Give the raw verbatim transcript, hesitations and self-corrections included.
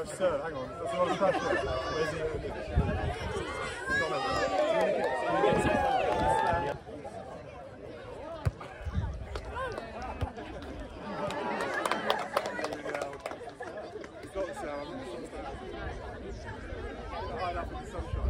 Uh, sir, hang on, that's a lot of pressure. Where's he? High enough in the sunshine.